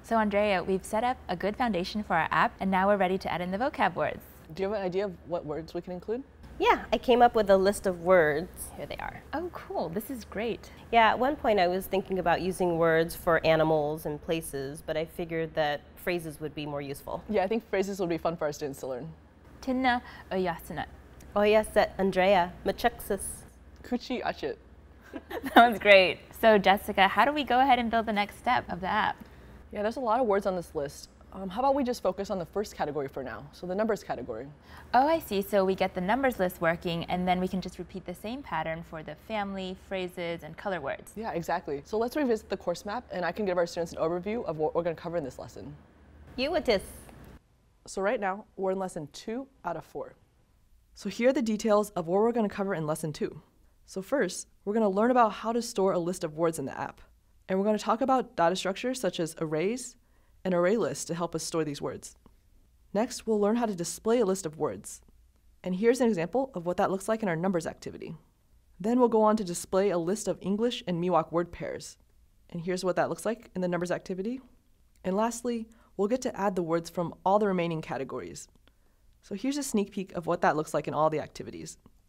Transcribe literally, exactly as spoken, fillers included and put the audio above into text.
So Andrea, we've set up a good foundation for our app, and now we're ready to add in the vocab words. Do you have an idea of what words we can include? Yeah, I came up with a list of words. Here they are. Oh, cool. This is great. Yeah, at one point I was thinking about using words for animals and places, but I figured that phrases would be more useful. Yeah, I think phrases would be fun for our students to learn. Tinna uyasana. Oyaset Andrea, Machexus. Kuchi achit. That was great. So Jessica, how do we go ahead and build the next step of the app? Yeah, there's a lot of words on this list. Um, how about we just focus on the first category for now, so the numbers category. Oh, I see. So we get the numbers list working, and then we can just repeat the same pattern for the family, phrases, and color words. Yeah, exactly. So let's revisit the course map, and I can give our students an overview of what we're going to cover in this lesson. Uitis. So right now, we're in lesson two out of four. So here are the details of what we're going to cover in lesson two. So first, we're going to learn about how to store a list of words in the app. And we're going to talk about data structures such as arrays and array lists to help us store these words. Next, we'll learn how to display a list of words. And here's an example of what that looks like in our numbers activity. Then we'll go on to display a list of English and Miwok word pairs. And here's what that looks like in the numbers activity. And lastly, we'll get to add the words from all the remaining categories. So here's a sneak peek of what that looks like in all the activities.